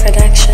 production.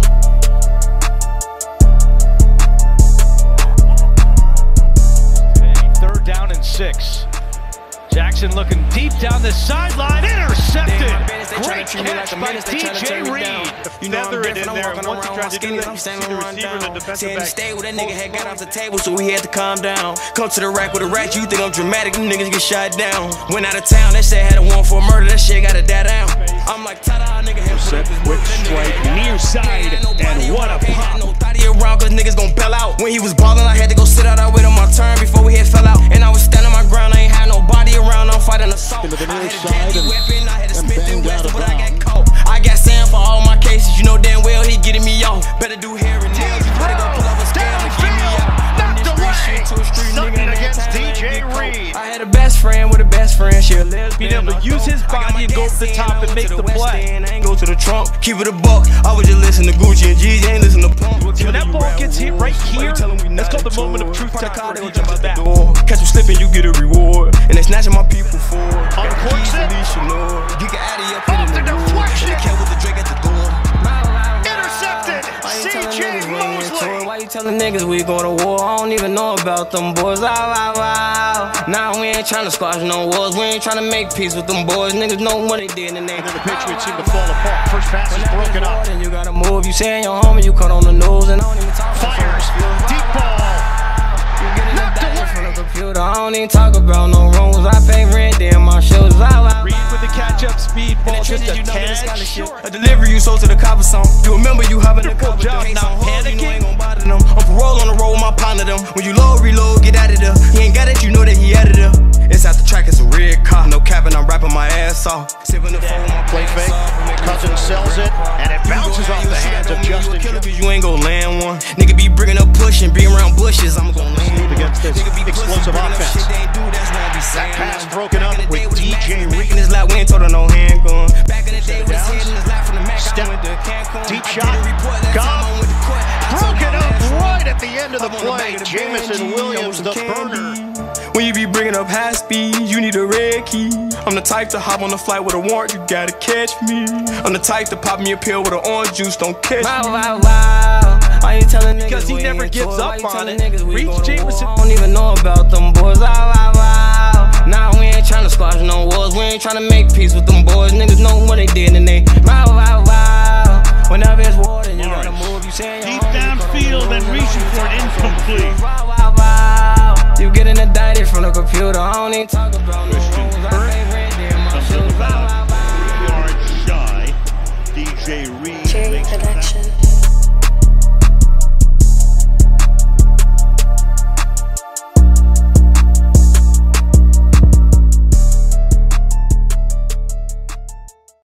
3rd down and 6. Jackson looking deep down the sideline, intercepted. Great catch by DJ Reed. Feather it in there, and once he tried to do that, you see the receiver and the defensive back. Stay with that nigga had got off the table, so we had to calm down. Come to the rack with a rat, you think I'm dramatic, them niggas get shot down. Went out of town, that shit had a warrant for a murder, that shit gotta die down. I'm like, ta-da, nigga, set, quick strike, near side, and what a pop. No thotty around, cause niggas gon' bail out. When he was ballin', I had to go sit out, I waited on my turn before we had fell out. And I was standing my ground, I ain't had nobody around, I'm fighting assault. I had a deadly weapon, I had a Smith and Wesson, but I got caught. I got Sam for all my cases, you know damn well he getting me off. Better do hair and nails, you better go pull up a scale and get me out. Knocked away, something against DJ Reed. I had a best friend with a best friend, she a lesbian. Being able to use his body and go to the top and make the play. I ain't go to the trunk, keep it a buck. I would just listen to Gucci and G's, ain't listen to Pump. When that ball gets hit right here, that's called the moment of truth. Catch you slipping, you get a reward. And they snatching my people for it. On the court set. You get out of your Off the deflection. with the Drake at the door. Intercepted. CJ Mosley. Why you telling niggas we go to war? I don't even know about them boys. Nah, we ain't trying to squash no wars. We ain't trying to make peace with them boys. Niggas know what they did and they. And then the Patriots seem to fall apart. First pass is broken up. And you gotta move. You saying your homie, you cut on the nose and I don't even talk. Fires. Deep ball. Knocked away. I don't even talk about no wrongs. I pay rent, damn my shows. Reed with the catch-up speed ball, just a tad short. A delivery you sold to the copper song. You remember you hopping the Good job, not panicking. I'm parole on the road with my partner them. When you load, reload, get out of there. He ain't got it, you know that he out of there. It's out the track, it's a red car. No capping, I'm rapping my ass off. Sipping the phone, my Play fake. Cousins sells it, and it bounces off the hands of Justin. You ain't gon' land one. Nigga be bringing up pushing, be around bushes. I'm gon' land Against this explosive offense. That pass broken up with DJ Reed. in his lap, we ain't told her no handgun. Back in the day, was hitting his lap from the Mac. Step. Deep shot. Gone. Broken up right at the end of the play. Jamison Williams, the burner. When you be bringing up high speed, you need a red key. I'm the type to hop on the flight with a warrant, you gotta catch me. I'm the type to pop me a pill with an orange juice, don't catch me. Why you telling niggas Because he never gives up on it. Reed I Jamison. don't even know about them boys. Nah, we ain't trying to squash no wars. We ain't trying to make peace with them boys. Niggas know what they did and they. Whenever it's war, then you gotta move. You saying Deep downfield and reaching for it, incomplete. You getting indicted from the computer. I don't even talk about no rules. About 3 yards shy. DJ Reed J makes production.